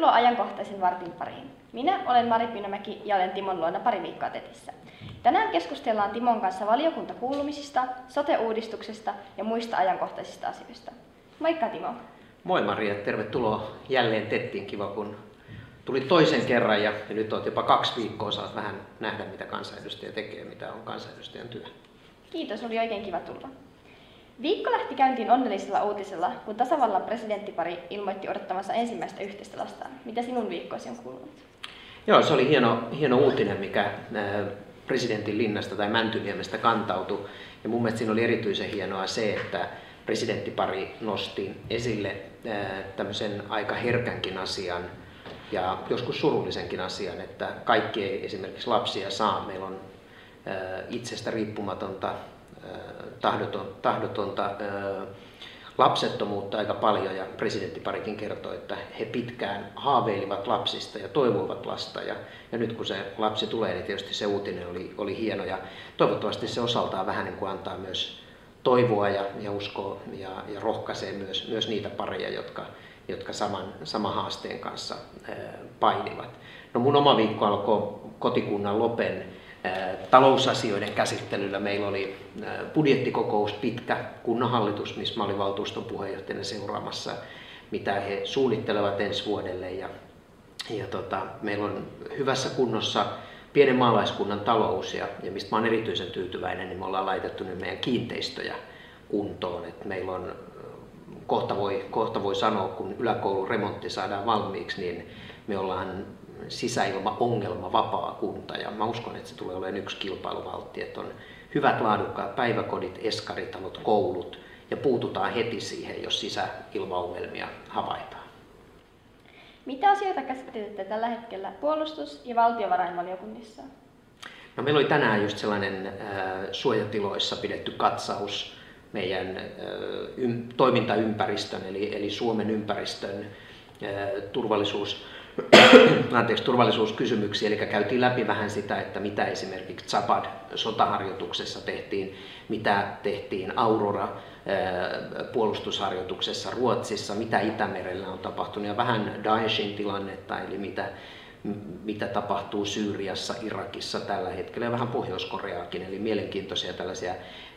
Tervetuloa ajankohtaisen vartin pariin. Minä olen Mari Pyynämäki ja olen Timon luona pari viikkoa TETissä. Tänään keskustellaan Timon kanssa valiokuntakuulumisista, sote-uudistuksesta ja muista ajankohtaisista asioista. Moikka Timo. Moi Maria, tervetuloa jälleen TETtiin. Kiva kun tulit toisen kerran ja nyt olet jopa 2 viikkoa, saat vähän nähdä mitä kansanedustaja tekee, mitä on kansanedustajan työ. Kiitos, oli oikein kiva tulla. Viikko lähti käyntiin onnellisella uutisella, kun tasavallan presidenttipari ilmoitti odottamansa ensimmäistä yhteistä lastaan. Mitä sinun viikkoasi on kuulunut? Joo, se oli hieno uutinen, mikä presidentin linnasta tai Mäntyniemestä kantautui. Ja mun mielestä siinä oli erityisen hienoa se, että presidenttipari nosti esille tämmöisen aika herkänkin asian ja joskus surullisenkin asian, että kaikki ei esimerkiksi lapsia saa. Meillä on itsestä riippumatonta, tahdotonta lapsettomuutta aika paljon, ja presidenttiparikin kertoi, että he pitkään haaveilivat lapsista ja toivoivat lasta, ja nyt kun se lapsi tulee, niin tietysti se uutinen oli hieno, ja toivottavasti se osaltaan vähän niin kuin antaa myös toivoa ja uskoa ja rohkaisee myös niitä pareja, jotka saman haasteen kanssa painivat. No mun oma viikko alkoi kotikunnan Lopen talousasioiden käsittelyllä. Meillä oli budjettikokous, pitkä kunnanhallitus, missä mä olin valtuuston puheenjohtajana seuraamassa, mitä he suunnittelevat ensi vuodelle. Meillä on hyvässä kunnossa pienen maalaiskunnan talous, ja mistä mä olen erityisen tyytyväinen, niin me ollaan laitettu nyt meidän kiinteistöjä kuntoon. Et meillä on, kohta voi sanoa, kun yläkoulun remontti saadaan valmiiksi, niin me ollaan sisäilmaongelma vapaa kunta, ja mä uskon, että se tulee olemaan yksi kilpailuvaltti, että on hyvät laadukkaat päiväkodit, eskaritalot, koulut, ja puututaan heti siihen, jos sisäilmaongelmia havaitaan. Mitä asioita käsittelette tällä hetkellä puolustus- ja valtiovarainvaliokunnissa? No, meillä oli tänään just sellainen suojatiloissa pidetty katsaus meidän toimintaympäristön, eli Suomen ympäristön turvallisuuskysymyksiä, eli käytiin läpi vähän sitä, että mitä esimerkiksi Zapad-sotaharjoituksessa tehtiin, mitä tehtiin Aurora puolustusharjoituksessa Ruotsissa, mitä Itämerellä on tapahtunut, ja vähän Daeshin tilannetta, eli mitä tapahtuu Syyriassa, Irakissa tällä hetkellä, ja vähän Pohjois-Koreaakin, eli mielenkiintoisia tällaisia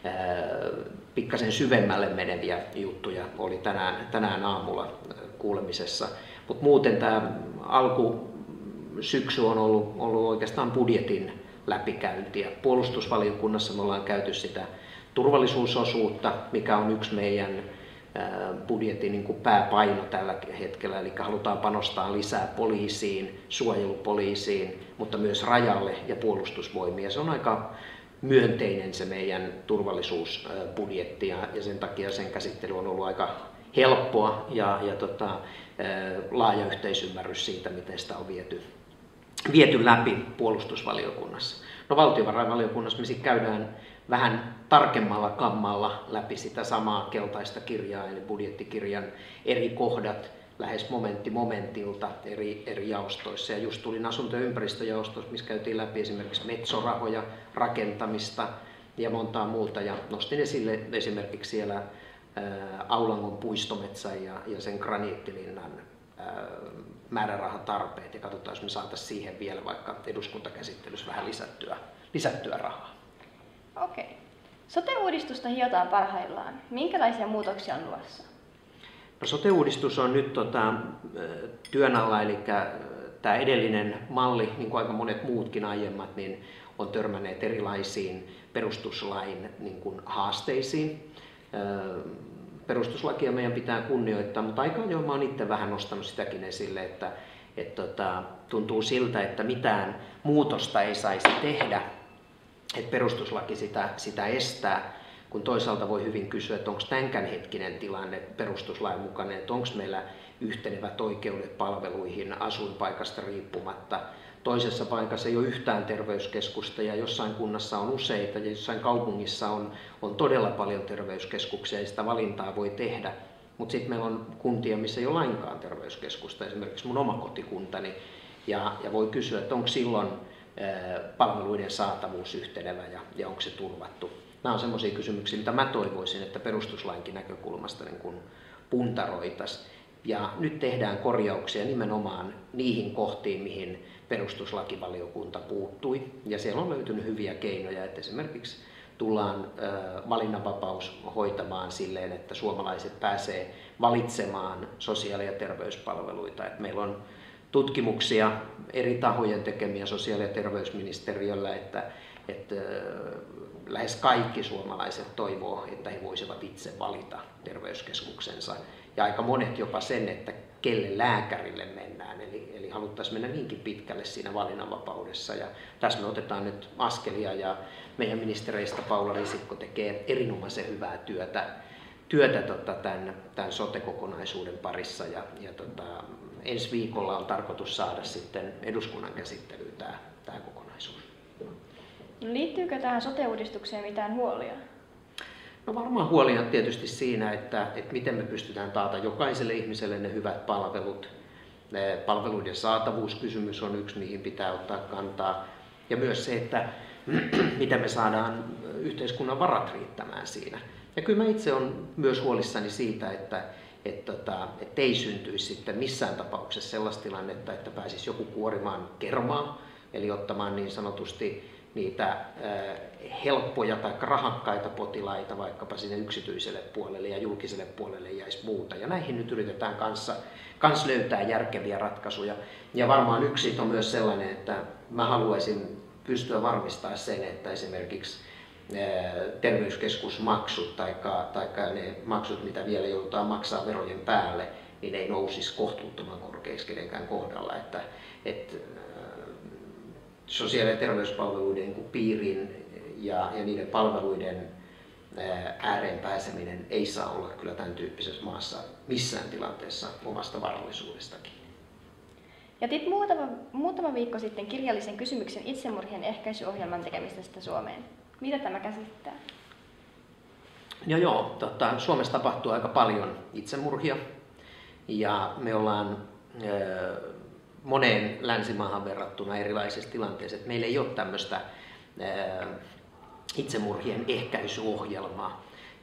pikkasen syvemmälle meneviä juttuja oli tänään aamulla kuulemisessa. Mutta muuten tämä alkusyksy on ollut oikeastaan budjetin läpikäyntiä. Puolustusvaliokunnassa me ollaan käyty sitä turvallisuusosuutta, mikä on yksi meidän budjetin niin kuin pääpaino tällä hetkellä, eli halutaan panostaa lisää poliisiin, suojelupoliisiin, mutta myös rajalle ja puolustusvoimiin. Se on aika myönteinen se meidän turvallisuusbudjetti, ja sen takia sen käsittely on ollut aika helppoa ja laaja yhteisymmärrys siitä, miten sitä on viety läpi puolustusvaliokunnassa. No, valtiovarainvaliokunnassa me sitten käydään vähän tarkemmalla kammalla läpi sitä samaa keltaista kirjaa, eli budjettikirjan eri kohdat lähes momentti momentilta eri jaostoissa. Ja just tulin asunto- ja ympäristöjaostossa, missä käytiin läpi esimerkiksi metsorahoja, rakentamista ja montaa muuta, ja nostin esille esimerkiksi siellä Aulangon puistometsän ja sen graniittilinnan määrärahatarpeet, ja katsotaan, jos me saataisiin siihen vielä vaikka eduskuntakäsittelyssä vähän lisättyä rahaa. Okei. Sote-uudistusta hiotaan parhaillaan. Minkälaisia muutoksia on luvassa? No, sote-uudistus on nyt työn alla, eli tämä edellinen malli, niin kuin aika monet muutkin aiemmat, niin on törmänneet erilaisiin perustuslain niin kuin haasteisiin. Perustuslakia meidän pitää kunnioittaa, mutta aika ajoin mä oon itse vähän nostanut sitäkin esille, että tuntuu siltä, että mitään muutosta ei saisi tehdä, että perustuslaki sitä estää, kun toisaalta voi hyvin kysyä, että onko tämänhetkinen tilanne perustuslain mukainen, että onko meillä yhtenevät oikeudet palveluihin asuinpaikasta riippumatta. Toisessa paikassa ei ole yhtään terveyskeskusta, ja jossain kunnassa on useita, ja jossain kaupungissa on todella paljon terveyskeskuksia, ja sitä valintaa voi tehdä. Mutta sitten meillä on kuntia, missä ei ole lainkaan terveyskeskusta, esimerkiksi mun oma kotikuntani, ja voi kysyä, että onko silloin palveluiden saatavuus yhtenevä ja onko se turvattu. Nämä on sellaisia kysymyksiä, mitä mä toivoisin, että perustuslainkin näkökulmasta niin kun puntaroitaisiin. Ja nyt tehdään korjauksia nimenomaan niihin kohtiin, mihin perustuslakivaliokunta puuttui. Ja siellä on löytynyt hyviä keinoja, että esimerkiksi tullaan valinnanvapaus hoitamaan silleen, että suomalaiset pääsee valitsemaan sosiaali- ja terveyspalveluita. Että meillä on tutkimuksia eri tahojen tekemiä sosiaali- ja terveysministeriöllä, että lähes kaikki suomalaiset toivoo, että he voisivat itse valita terveyskeskuksensa. Ja aika monet jopa sen, että kelle lääkärille mennään. Eli haluttaisiin mennä niinkin pitkälle siinä valinnanvapaudessa. Ja tässä me otetaan nyt askelia ja meidän ministereistä Paula Risikko tekee erinomaisen hyvää työtä tämän sote-kokonaisuuden parissa. Ja ensi viikolla on tarkoitus saada sitten eduskunnan käsittelyyn tämä kokonaisuus. No, liittyykö tähän sote-uudistukseen mitään huolia? No varmaan huolia tietysti siinä, että miten me pystytään taata jokaiselle ihmiselle ne hyvät palvelut. Palveluiden saatavuuskysymys on yksi, mihin pitää ottaa kantaa. Ja myös se, että miten me saadaan yhteiskunnan varat riittämään siinä. Ja kyllä mä itse olen myös huolissani siitä, että ei syntyisi sitten missään tapauksessa sellaista tilannetta, että pääsisi joku kuorimaan kermaa, eli ottamaan niin sanotusti niitä helppoja tai rahakkaita potilaita vaikkapa sinne yksityiselle puolelle ja julkiselle puolelle jäisi muuta. Ja näihin nyt yritetään kanssa löytää järkeviä ratkaisuja. Ja varmaan yksi on myös sellainen, että mä haluaisin pystyä varmistamaan sen, että esimerkiksi terveyskeskusmaksut tai ne maksut, mitä vielä joudutaan maksaa verojen päälle, niin ei nousisi kohtuuttoman korkeiksi kenenkään kohdalla. Että sosiaali- ja terveyspalveluiden piiriin ja niiden palveluiden ääreen pääseminen ei saa olla kyllä tämän tyyppisessä maassa missään tilanteessa omasta varallisuudestakin. Jätit muutama viikko sitten kirjallisen kysymyksen itsemurhien ehkäisyohjelman tekemisestä Suomeen. Mitä tämä käsittää? Suomessa tapahtuu aika paljon itsemurhia ja me ollaan moneen länsimaahan verrattuna erilaisissa tilanteissa, että meillä ei ole tämmöistä itsemurhien ehkäisyohjelmaa.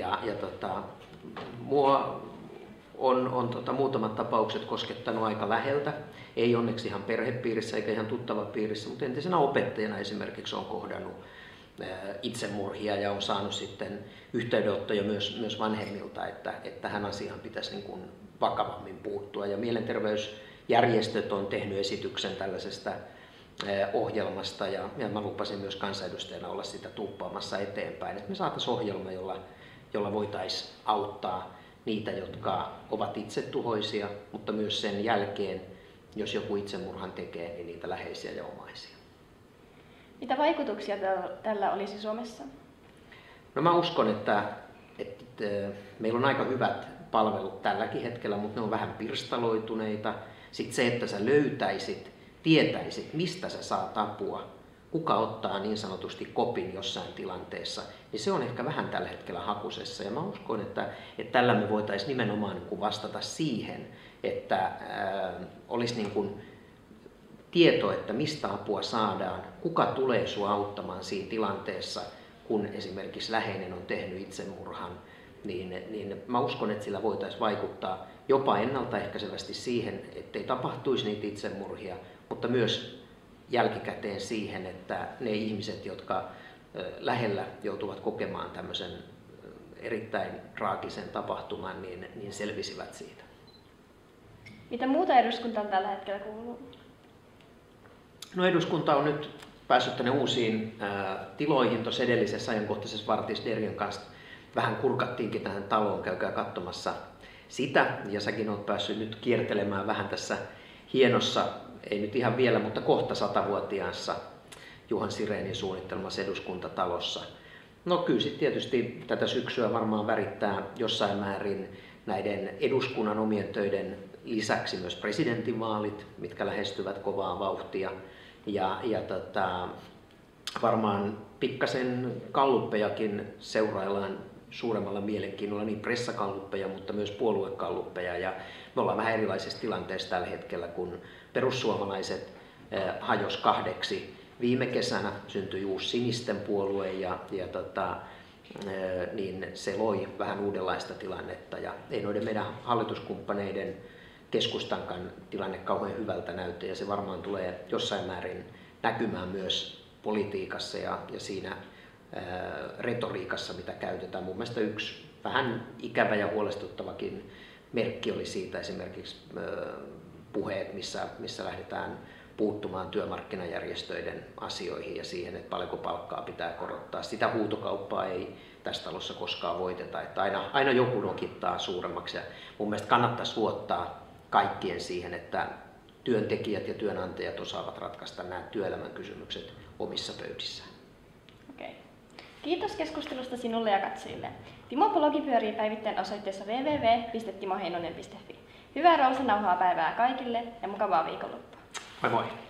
Mua on muutamat tapaukset koskettanut aika läheltä, ei onneksi ihan perhepiirissä eikä ihan tuttavapiirissä, mutta entisenä opettajana esimerkiksi on kohdannut itsemurhia ja on saanut sitten yhteydenottoja myös vanhemmilta, että tähän asiaan pitäisi niin kuin vakavammin puuttua. Ja mielenterveysjärjestöt on tehnyt esityksen tällaisesta ohjelmasta ja mä lupasin myös kansanedustajana olla sitä tuuppaamassa eteenpäin, että me saataisiin ohjelma, jolla voitaisiin auttaa niitä, jotka ovat itsetuhoisia, mutta myös sen jälkeen, jos joku itsemurhan tekee, niin niitä läheisiä ja omaisia. Mitä vaikutuksia tällä olisi Suomessa? No mä uskon, että meillä on aika hyvät palvelut tälläkin hetkellä, mutta ne on vähän pirstaloituneita. Sitten se, että sä tietäisit, mistä sä saat apua, kuka ottaa niin sanotusti kopin jossain tilanteessa, niin se on ehkä vähän tällä hetkellä hakusessa. Ja mä uskon, että tällä me voitaisiin nimenomaan vastata siihen, että olisi niin kuin tieto, että mistä apua saadaan, kuka tulee sua auttamaan siinä tilanteessa, kun esimerkiksi läheinen on tehnyt itsemurhan, niin mä uskon, että sillä voitaisiin vaikuttaa jopa ennaltaehkäisevästi siihen, ettei tapahtuisi niitä itsemurhia, mutta myös jälkikäteen siihen, että ne ihmiset, jotka lähellä joutuvat kokemaan tämmöisen erittäin traagisen tapahtuman, niin selvisivät siitä. Mitä muuta eduskuntaan tällä hetkellä kuuluu? No eduskunta on nyt päässyt tänne uusiin tiloihin. Tuossa edellisessä ajankohtaisessa vartissa Derjan kanssa vähän kurkattiinkin tähän taloon, käykää katsomassa sitä. Ja säkin olet päässyt nyt kiertelemään vähän tässä hienossa, ei nyt ihan vielä, mutta kohta 100-vuotiaassa Juhan Sirenin suunnittelemassa eduskuntatalossa. No kyllä sitten tietysti tätä syksyä varmaan värittää jossain määrin näiden eduskunnan omien töiden lisäksi myös presidentinvaalit, mitkä lähestyvät kovaa vauhtia. Ja varmaan pikkasen galluppejakin seuraillaan suuremmalla mielenkiinnolla, niin pressagalluppeja, mutta myös puoluegalluppeja. Ja me ollaan vähän erilaisessa tilanteessa tällä hetkellä, kun perussuomalaiset hajosi kahdeksi. Viime kesänä syntyi uusi sinisten puolue niin se loi vähän uudenlaista tilannetta. Ja ei noiden meidän hallituskumppaneiden keskustankaan tilanne kauhean hyvältä näyttää, ja se varmaan tulee jossain määrin näkymään myös politiikassa ja siinä retoriikassa, mitä käytetään. Mun mielestä yksi vähän ikävä ja huolestuttavakin merkki oli siitä esimerkiksi puheet, missä lähdetään puuttumaan työmarkkinajärjestöiden asioihin ja siihen, että paljonko palkkaa pitää korottaa. Sitä huutokauppaa ei tässä talossa koskaan voiteta, että aina joku nokittaa suuremmaksi, ja mun mielestä kannattaisi luottaa kaikkien siihen, että työntekijät ja työnantajat osaavat ratkaista nämä työelämän kysymykset omissa pöydissään. Okei. Kiitos keskustelusta sinulle ja katsojille. Timon blogi pyörii päivittäin osoitteessa www.timoheinonen.fi. Hyvää rauhassa nauhaa päivää kaikille ja mukavaa viikonloppua. Moi moi!